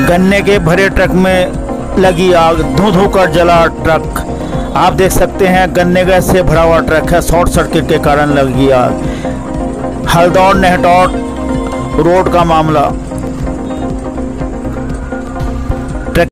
गन्ने के भरे ट्रक में लगी आग, धू धू कर जला ट्रक। आप देख सकते हैं गन्ने गैस से भरा हुआ ट्रक है, शॉर्ट सर्किट के कारण लगी आग। हल्दौर नेहटौर रोड का मामला।